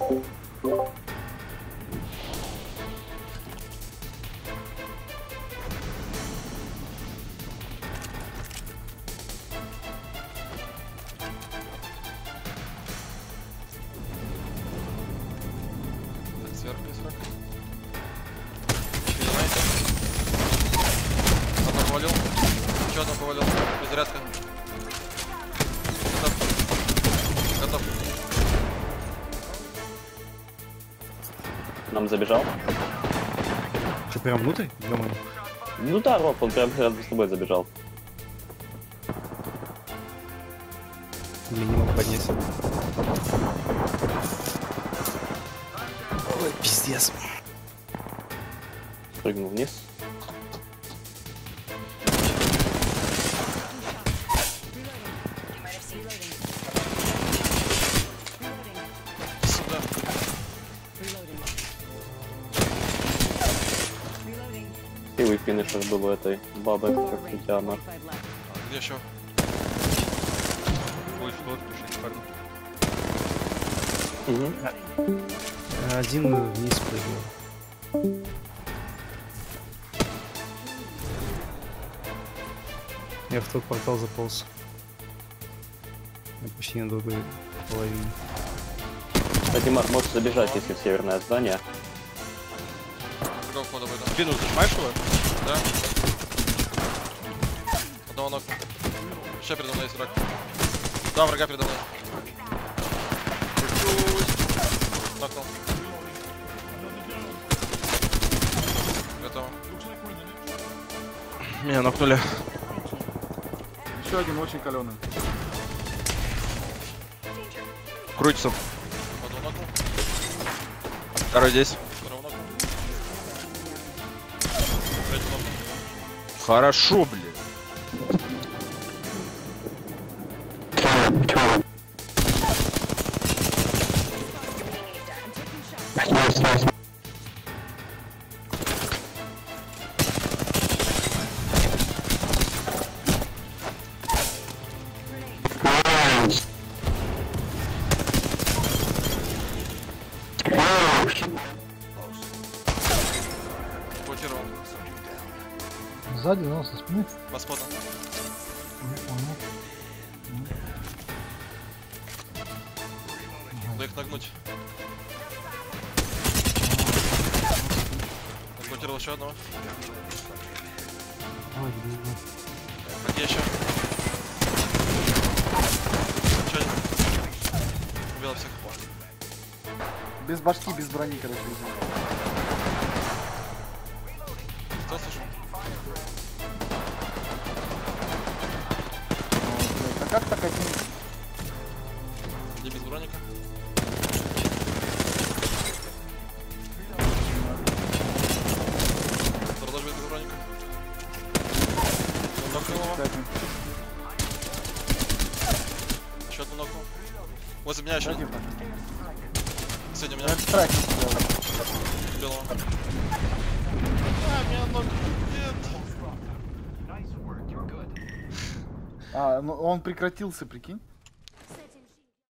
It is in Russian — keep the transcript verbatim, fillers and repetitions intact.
Сверху есть враг. Одного повалил. Еще одного повалил. Безрядка. Готов. Готов. Нам забежал. Что, прям внутрь? Думаю. Ну да, Рок, он прям рядом с тобой забежал. Я не мог поднять. Ой, пиздец. Прыгнул вниз. Сюда. Первый финишер был у этой бабы, как Татьяна. Где еще? Будет флот, пишите, парни. Угу. Один вниз прыгнул. Я в тот портал заполз. Я почти на другой половине. Кстати, Марк, можешь забежать, если в северное здание. Другого входа выйду. Спину зажимаешь его? Да. Одного нокну. Еще передо мной есть враг. Два врага передо мной. Нокнул. Готово. Меня нокнули. Еще один очень каленый. Крутится. Одного нокнул. Второй здесь. Второго нокнул. Третий нокнул. Хорошо, блин. Блокировал. Сзади, но со спины. По спотам. Надо их нагнуть. Блокировал еще одного. А где еще? Еще один. Убил всех. Без башки, без брони, короче. Кто слышал? А как так один? Где без броника? Продолжи без броника. Нокнул его. Еще одну нокнул. Возле меня еще один. Сегодня меня. Убил его. А, меня ног. Нет. А, ну он прекратился, прикинь.